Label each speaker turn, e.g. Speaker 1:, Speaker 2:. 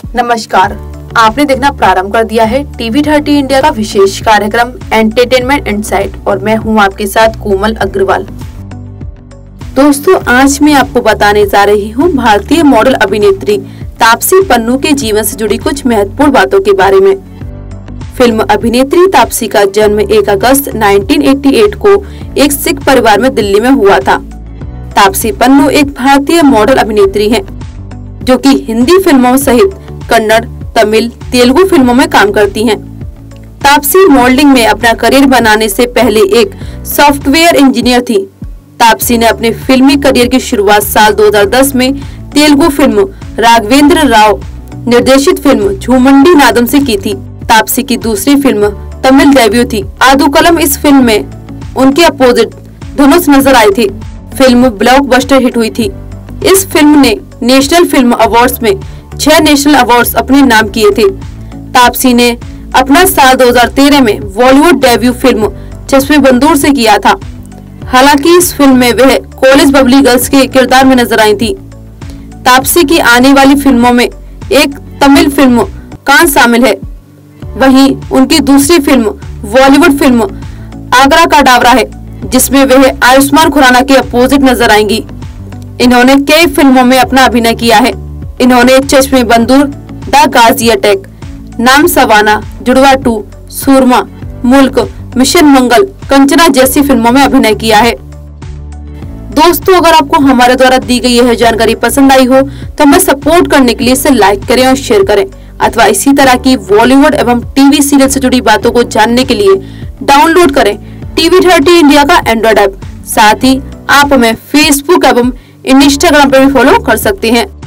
Speaker 1: नमस्कार, आपने देखना प्रारंभ कर दिया है TV30 इंडिया का विशेष कार्यक्रम एंटरटेनमेंट इनसाइट और मैं हूं आपके साथ कोमल अग्रवाल। दोस्तों, आज मैं आपको बताने जा रही हूं भारतीय मॉडल अभिनेत्री तापसी पन्नू के जीवन से जुड़ी कुछ महत्वपूर्ण बातों के बारे में। फिल्म अभिनेत्री तापसी का जन्म 1 अगस्त 1988 को एक सिख परिवार में दिल्ली में हुआ था। तापसी पन्नू एक भारतीय मॉडल अभिनेत्री हैं, जो कि हिंदी फिल्मों सहित कन्नड़, तमिल, तेलुगु फिल्मों में काम करती हैं। तापसी मॉडलिंग में अपना करियर बनाने से पहले एक सॉफ्टवेयर इंजीनियर थी। तापसी ने अपने फिल्मी करियर की शुरुआत साल 2010 में तेलुगु फिल्म राघवेंद्र राव निर्देशित फिल्म झूमंडी नादम से की थी। तापसी की दूसरी फिल्म तमिल डेब्यू थी आदुकलम। इस फिल्म में उनके अपोजिट धनुष नजर आए थे। फिल्म ब्लॉकबस्टर हिट हुई थी। इस फिल्म ने नेशनल फिल्म अवार्ड्स में 6 नेशनल अवार्ड्स अपने नाम किए थे। तापसी ने अपना साल 2013 में बॉलीवुड डेब्यू फिल्म चश्मे बंदूर से किया था। हालांकि इस फिल्म में वह कॉलेज बबली गर्ल्स के किरदार में नजर आई थी। तापसी की आने वाली फिल्मों में एक तमिल फिल्म कान शामिल है। वहीं उनकी दूसरी फिल्म बॉलीवुड फिल्म आगरा का डावरा है, जिसमें वह आयुष्मान खुराना के अपोजिट नजर आएंगी। इन्होंने कई फिल्मों में अपना अभिनय किया है। इन्होंने चश्मे बंदूर, द गाजी अटैक, नाम सवाना, जुड़वा 2, सूरमा, मुल्क, मिशन मंगल, कंचना जैसी फिल्मों में अभिनय किया है। दोस्तों, अगर आपको हमारे द्वारा दी गई यह जानकारी पसंद आई हो तो हमें सपोर्ट करने के लिए इसे लाइक करें और शेयर करें, अथवा इसी तरह की बॉलीवुड एवं टीवी सीरियल से जुड़ी बातों को जानने के लिए डाउनलोड करें TV30 इंडिया का एंड्रॉइड ऐप। साथ ही आप हमें फेसबुक एवं इंस्टाग्राम पर भी फॉलो कर सकते हैं।